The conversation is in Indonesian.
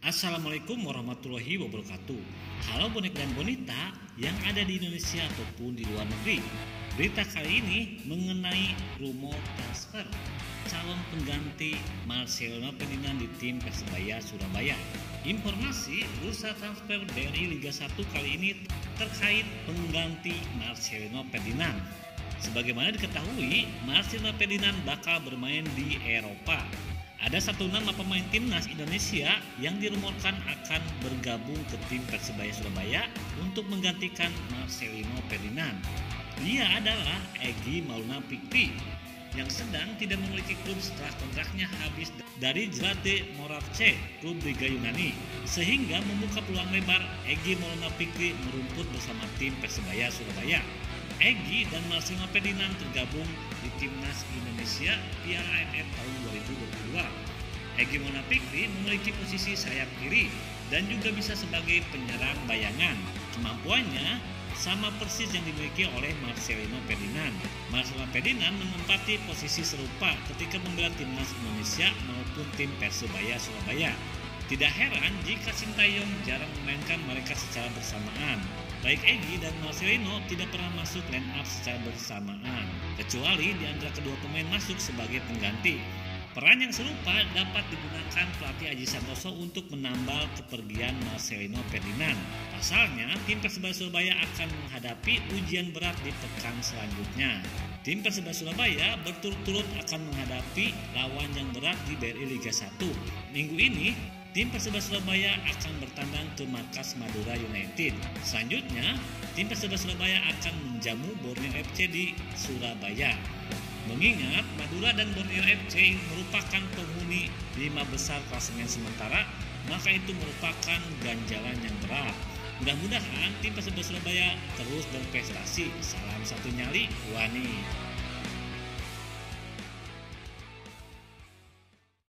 Assalamualaikum warahmatullahi wabarakatuh. Halo bonek dan bonita yang ada di Indonesia ataupun di luar negeri. Berita kali ini mengenai rumor transfer calon pengganti Marcelino Ferdinand di tim Persebaya Surabaya. Informasi bursa transfer BRI Liga 1 kali ini terkait pengganti Marcelino Ferdinand. Sebagaimana diketahui, Marcelino Ferdinand bakal bermain di Eropa. Ada satu nama pemain timnas Indonesia yang dirumorkan akan bergabung ke tim Persebaya Surabaya untuk menggantikan Marcelino Ferdinand. Dia adalah Egy Maulana Fikri yang sedang tidak memiliki klub setelah kontraknya habis dari Zlate Moravce, klub Liga Yunani, sehingga membuka peluang lebar Egy Maulana Fikri merumput bersama tim Persebaya Surabaya. Egy dan Marcelino Ferdinand tergabung di timnas Indonesia Piala AFF tahun 2022. Egy Maulana Fikri memiliki posisi sayap kiri dan juga bisa sebagai penyerang bayangan. Kemampuannya sama persis yang dimiliki oleh Marcelino Ferdinand. Marcelino Ferdinand menempati posisi serupa ketika membela timnas Indonesia maupun tim Persebaya Surabaya. Tidak heran jika Sintayong jarang memainkan mereka secara bersamaan. Baik Egy dan Marcelino tidak pernah masuk line up secara bersamaan, kecuali di antara kedua pemain masuk sebagai pengganti. Peran yang serupa dapat digunakan pelatih Aji Santoso untuk menambal kepergian Marcelino Ferdinand. Pasalnya, tim Persebaya Surabaya akan menghadapi ujian berat di pekan selanjutnya. Tim Persebaya Surabaya berturut-turut akan menghadapi lawan yang berat di BRI Liga 1. Minggu ini, tim Persebaya Surabaya akan bertandang ke markas Madura United. Selanjutnya, tim Persebaya Surabaya akan menjamu Borneo FC di Surabaya. Mengingat Madura dan Borneo FC merupakan penghuni 5 besar klasemen sementara, maka itu merupakan ganjalan yang berat. Mudah-mudahan tim Persebaya Surabaya terus berprestasi. Salam satu nyali, Wani.